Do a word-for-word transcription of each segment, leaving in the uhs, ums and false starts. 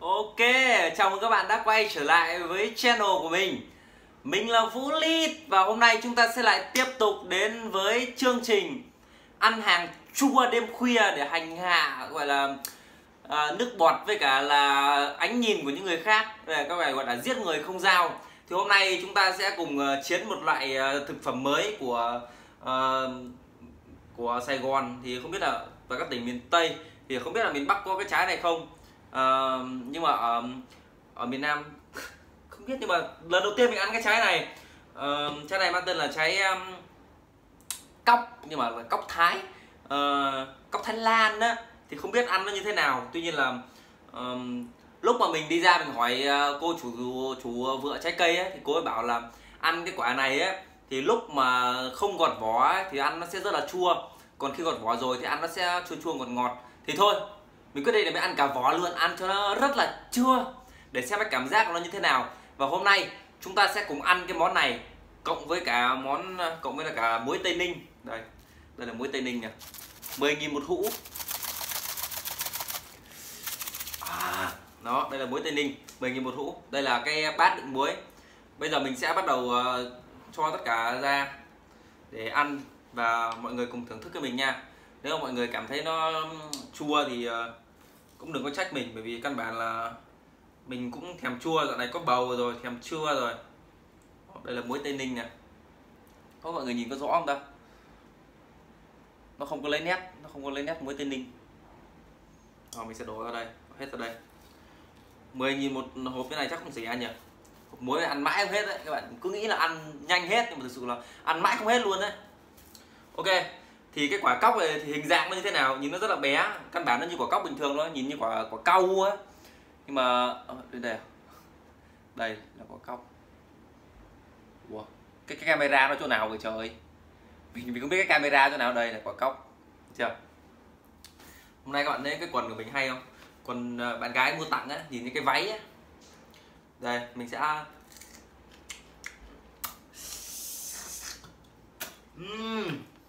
Ok, chào mừng các bạn đã quay trở lại với channel của mình. Mình là Vũ Lít và hôm nay chúng ta sẽ lại tiếp tục đến với chương trình ăn hàng chua đêm khuya để hành hạ gọi là à, nước bọt với cả là ánh nhìn của những người khác, để các bạn gọi là giết người không dao. Thì hôm nay chúng ta sẽ cùng uh, chiến một loại uh, thực phẩm mới của uh, của Sài Gòn, thì không biết là và các tỉnh miền Tây, thì không biết là miền Bắc có cái trái này không. Uh, nhưng mà ở, ở miền Nam không biết, nhưng mà lần đầu tiên mình ăn cái trái này. Uh, trái này mang tên là trái um, cóc, nhưng mà là cóc Thái, uh, cóc Thái Lan đó, thì không biết ăn nó như thế nào. Tuy nhiên là um, lúc mà mình đi ra mình hỏi uh, cô chủ chủ vựa trái cây ấy, thì cô ấy bảo là ăn cái quả này ấy, thì lúc mà không gọt vỏ ấy, thì ăn nó sẽ rất là chua, còn khi gọt vỏ rồi thì ăn nó sẽ chua chua ngọt ngọt. Thì thôi mình quyết định là mình ăn cả vỏ luôn, ăn cho nó rất là chua để xem cái cảm giác của nó như thế nào. Và hôm nay chúng ta sẽ cùng ăn cái món này cộng với cả món cộng với là cả muối Tây Ninh. Đây, đây là muối Tây Ninh nè, mười nghìn một hũ. À, đó, đây là muối Tây Ninh, mười nghìn một hũ. Đây là cái bát đựng muối. Bây giờ mình sẽ bắt đầu uh, cho tất cả ra để ăn và mọi người cùng thưởng thức với mình nha. Nếu mà mọi người cảm thấy nó chua thì uh, cũng đừng có trách mình, bởi vì căn bản là mình cũng thèm chua, dạo này có bầu rồi, thèm chua rồi. Đây là muối Tây Ninh nè. Có mọi người nhìn có rõ không ta? Nó không có lấy nét, nó không có lấy nét muối Tây Ninh. Rồi mình sẽ đổ ra đây, hết ra đây. mười nghìn một hộp cái này chắc không rẻ nhỉ. Hộp muối ăn mãi không hết đấy, các bạn cứ nghĩ là ăn nhanh hết nhưng mà thực sự là ăn mãi không hết luôn đấy. Ok, thì cái quả cóc này thì hình dạng nó như thế nào? Nhìn nó rất là bé, căn bản nó như quả cóc bình thường thôi, nhìn như quả quả cau á. Nhưng mà đây đây, đây là quả cóc. Wow. Cái, cái camera nó chỗ nào vậy trời? Mình mình không biết cái camera chỗ nào. Đây là quả cóc, chưa? Hôm nay các bạn thấy cái quần của mình hay không? Quần bạn gái mua tặng á, nhìn như cái váy á. Đây mình sẽ uhm.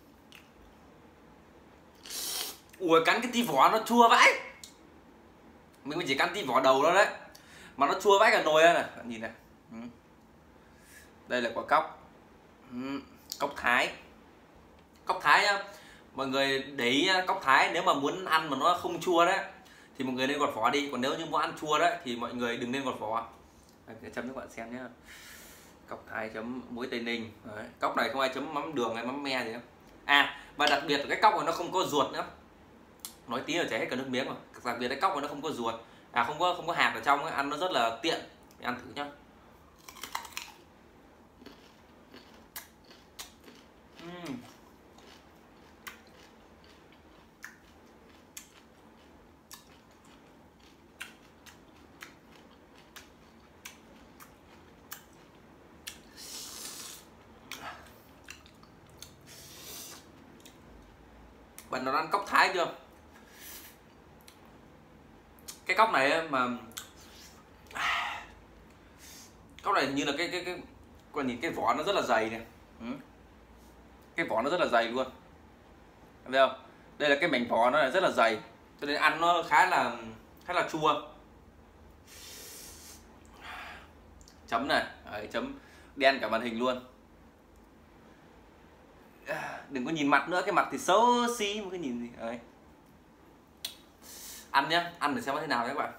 Ui, cắn cái tí vỏ nó chua vãi. Mình chỉ cắn tí vỏ đầu đó đấy mà nó chua vãi cả nồi này. Nhìn này, đây là quả cóc, cóc Thái. Cóc Thái nhá, mọi người để ý cóc Thái nếu mà muốn ăn mà nó không chua đấy thì mọi người nên gọt vỏ đi, còn nếu như muốn ăn chua đấy thì mọi người đừng nên gọt vỏ. Để chấm cho các bạn xem nhé. Cóc Thái chấm muối Tây Ninh. Đấy. Cóc này không ai chấm mắm đường hay mắm me gì đâu. À, và đặc biệt là cái cóc này nó không có ruột nữa. Nói tí là chảy hết cả nước miếng mà. Đặc biệt cái cóc này nó không có ruột, à không có không có hạt ở trong ấy, ăn nó rất là tiện. Mình ăn thử nhá. Uhm. Bạn nào ăn cóc Thái chưa? Cái cóc này mà cóc này như là cái cái cái còn nhìn cái vỏ nó rất là dày này. Ừ. Cái vỏ nó rất là dày luôn, thấy không? Đây là cái mảnh vỏ nó là rất là dày, cho nên ăn nó khá là khá là chua. Chấm này, đấy, chấm đen cả màn hình luôn. Đừng có nhìn mặt nữa, cái mặt thì xấu xí, một cái nhìn gì đấy. Ăn nhá, ăn để xem nó thế nào đấy các bạn.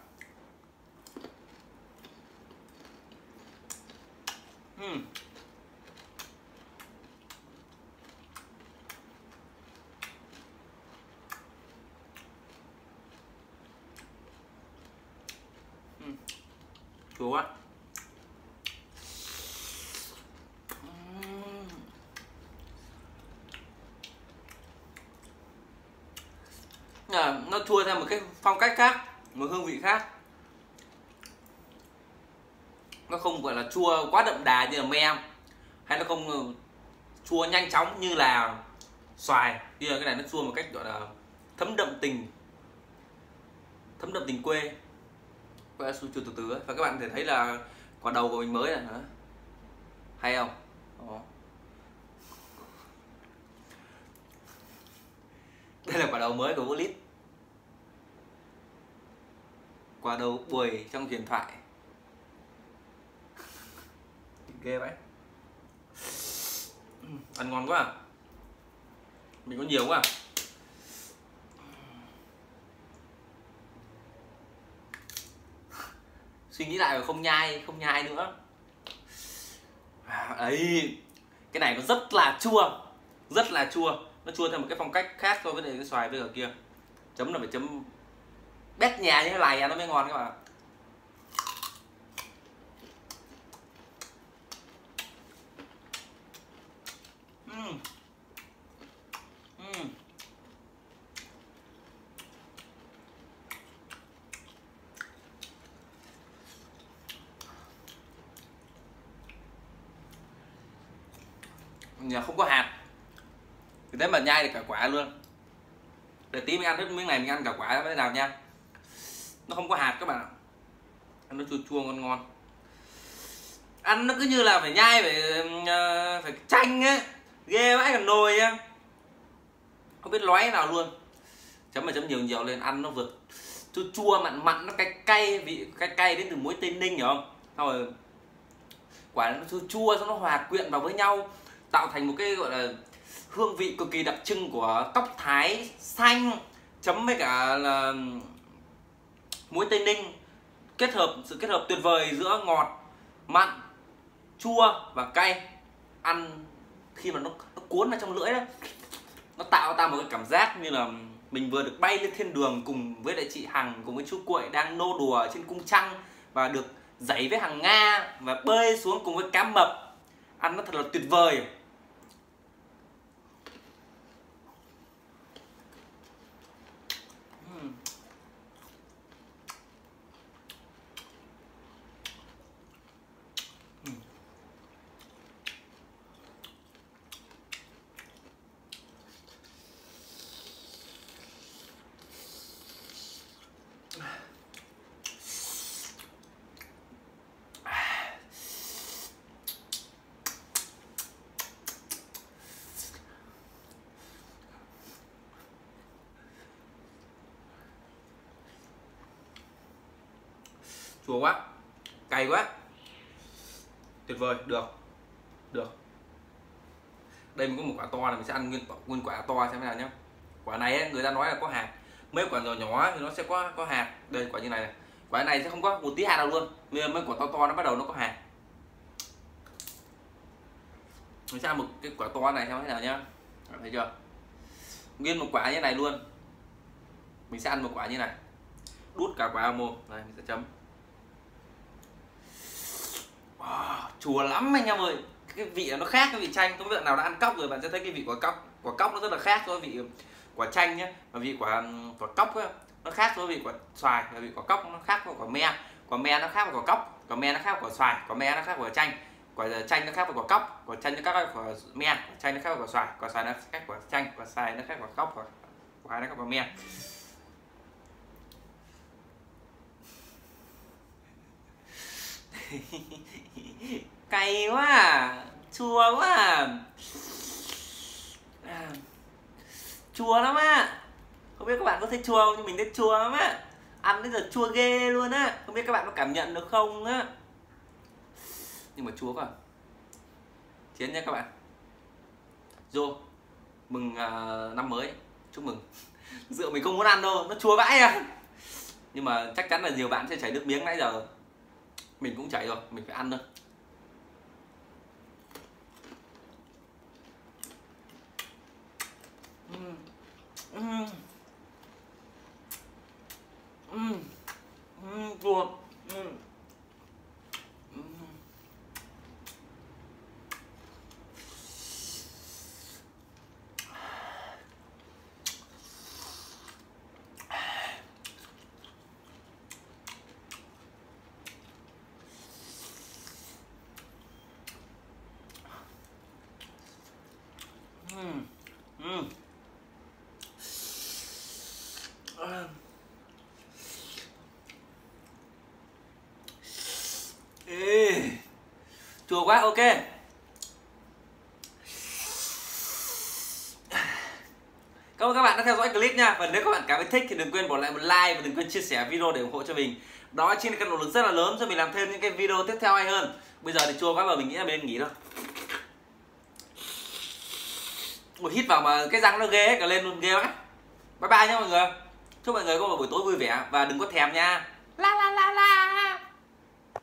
uhm. uhm. Chua quá. À, nó chua theo một cái phong cách khác, một hương vị khác. Nó không gọi là chua quá đậm đà như là me, hay nó không chua nhanh chóng như là xoài. Bây giờ cái này nó chua một cách gọi là thấm đậm tình, thấm đậm tình quê. Quay chua từ từ ấy. Và các bạn có thể thấy là quả đầu của mình mới này, hay không? Đó. Đây là quả đầu mới của Vũ Lít. Quả đầu bùi trong huyền thoại. Ghê vậy. Ăn ngon quá à. Mình có nhiều quá à. Suy nghĩ lại mà không nhai, không nhai nữa. À, ấy, cái này nó rất là chua, rất là chua. Nó chua theo một cái phong cách khác so với cái xoài bây giờ kia. Chấm là phải chấm bét nhà như thế này nó mới ngon các bạn. Uhm. Uhm. Nhà không có hạt thì thế mà nhai được cả quả luôn. Để tí mình ăn hết miếng này mình ăn cả quả mới nào nha. Nó không có hạt các bạn ạ. Ăn nó chua chua ngon ngon. Ăn nó cứ như là phải nhai phải uh, phải chanh á. Ghê vãi cả nồi á. Không biết nói nào luôn. Chấm mà chấm nhiều nhiều lên ăn nó vượt chua chua mặn mặn, nó cay cay, vị cay cay đến từ muối Tây Ninh hiểu không? Xong rồi quả nó chua chua, xong nó hòa quyện vào với nhau tạo thành một cái gọi là hương vị cực kỳ đặc trưng của cóc Thái xanh chấm với cả là muối Tây Ninh, kết hợp sự kết hợp tuyệt vời giữa ngọt, mặn, chua và cay. Ăn khi mà nó, nó cuốn vào trong lưỡi đó, nó tạo ra một cái cảm giác như là mình vừa được bay lên thiên đường cùng với lại chị Hằng, cùng với chú Cuội đang nô đùa trên cung trăng và được dãy với hàng Nga và bơi xuống cùng với cá mập. Ăn nó thật là tuyệt vời. uhm. Uhm. Chua quá, cay quá, tuyệt vời, được, được. Đây mình có một quả to này, mình sẽ ăn nguyên nguyên quả to xem thế nào nhé. Quả này ấy, người ta nói là có hạt, mấy quả nhỏ nhỏ thì nó sẽ có có hạt. Đây quả như này này, quả này sẽ không có một tí hạt nào luôn. Mấy quả to to nó bắt đầu nó có hạt. Mình sẽ ăn một cái quả to này xem thế nào nhá, thấy chưa? Nguyên một quả như này luôn. Mình sẽ ăn một quả như này, đút cả quả vào mồm này, mình sẽ chấm. Wow, chua lắm anh em ơi. Cái vị nó khác cái vị chanh. Các bạn nào đã ăn cóc rồi bạn sẽ thấy cái vị quả cóc, quả cóc nó rất là khác so với vị quả chanh nhé. Và vị quả quả cóc ấy, nó khác so với vị quả xoài. Và vị quả cóc nó khác với quả me. Quả me nó khác với quả cóc, quả me nó khác với quả xoài, quả me nó khác với quả chanh. Quả chanh nó khác với quả cóc, quả chanh nó khác với quả me, quả chanh nó khác với quả xoài, quả xoài nó khác với quả chanh, quả xoài nó khác với quả cóc, quả quả nó khác với quả me. Cay quá à, chua quá à. À, chua lắm á. Không biết các bạn có thấy chua không, nhưng mình thấy chua lắm á. Ăn đến giờ chua ghê luôn á. Không biết các bạn có cảm nhận được không á. Nhưng mà chua quá. Chiến nha các bạn. Vô mừng uh, năm mới, chúc mừng. Rượu mình không muốn ăn đâu, nó chua vãi à. Nhưng mà chắc chắn là nhiều bạn sẽ chảy nước miếng nãy giờ. Mình cũng chảy rồi, mình phải ăn thôi. Uhm. Uhm. Uhm. Uhm. Chua. Uhm. Uhm. Uhm. Uh. Ê. Chua quá, ok. Cảm ơn các bạn đã theo dõi clip nha. Và nếu các bạn cảm thấy thích thì đừng quên bỏ lại một like và đừng quên chia sẻ video để ủng hộ cho mình. Đó chính là cái động lực rất là lớn cho mình làm thêm những cái video tiếp theo hay hơn. Bây giờ thì chua quá rồi, mình nghĩ là mình nên nghỉ thôi. Ui, hít vào mà cái răng nó ghê hết cả lên luôn, ghê lắm. Bye bye nhé mọi người. Chúc mọi người có một buổi tối vui vẻ và đừng có thèm nha. La la la la.